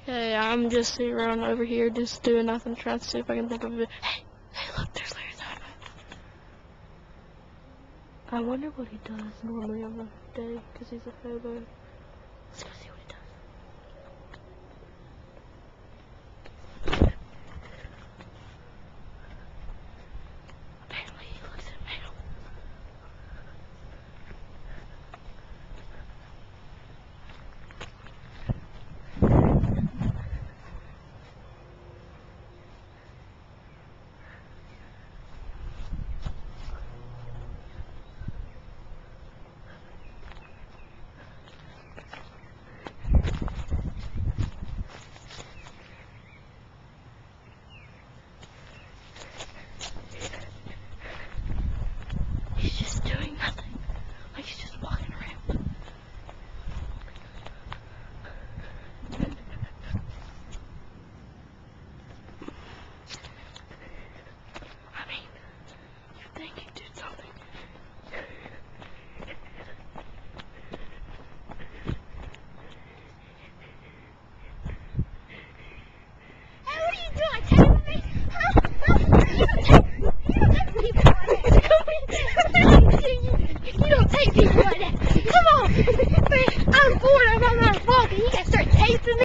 Okay, I'm just sitting around over here just doing nothing, trying to see if I can think of it. Hey, look, there's Larry's hobo. I wonder what he does normally on the day, because he's a hobo.